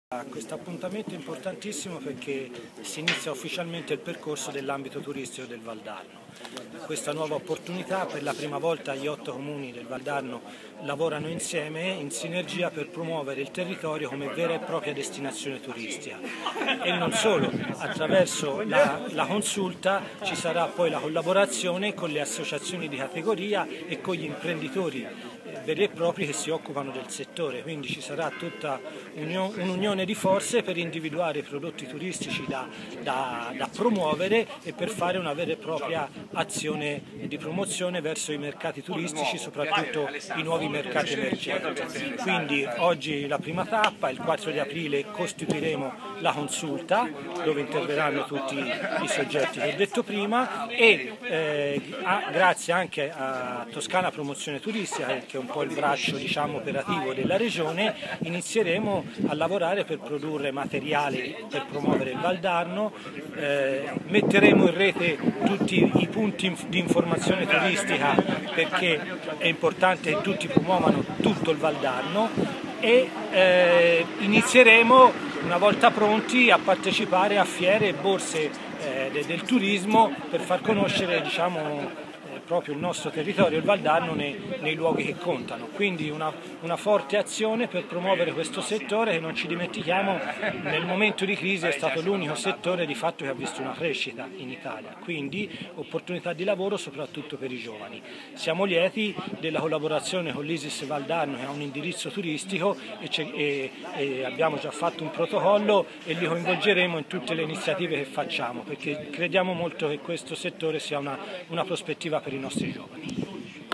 Questo appuntamento è importantissimo perché si inizia ufficialmente il percorso dell'ambito turistico del Valdarno. Questa nuova opportunità, per la prima volta gli 8 comuni del Valdarno lavorano insieme in sinergia per promuovere il territorio come vera e propria destinazione turistica. E non solo, attraverso la consulta ci sarà poi la collaborazione con le associazioni di categoria e con gli imprenditori veri e propri che si occupano del settore, quindi ci sarà tutta un'unione di forze per individuare i prodotti turistici da promuovere e per fare una vera e propria azione di promozione verso i mercati turistici, soprattutto i nuovi mercati emergenti. Quindi oggi la prima tappa, il 4 di aprile costituiremo la consulta dove interverranno tutti i soggetti che ho detto prima e grazie anche a Toscana Promozione Turistica, che è un po' il braccio operativo della regione, inizieremo a lavorare per produrre materiali per promuovere il Valdarno, metteremo in rete tutti i punti di informazione turistica perché è importante che tutti promuovano tutto il Valdarno e inizieremo una volta pronti a partecipare a fiere e borse del turismo per far conoscere proprio il nostro territorio, il Valdarno, nei luoghi che contano. Quindi una forte azione per promuovere questo settore che, non ci dimentichiamo, nel momento di crisi è stato l'unico settore di fatto che ha visto una crescita in Italia, quindi opportunità di lavoro soprattutto per i giovani. Siamo lieti della collaborazione con l'ISIS Valdarno, che ha un indirizzo turistico e abbiamo già fatto un protocollo e li coinvolgeremo in tutte le iniziative che facciamo, perché crediamo molto che questo settore sia una prospettiva per i nostri giovani.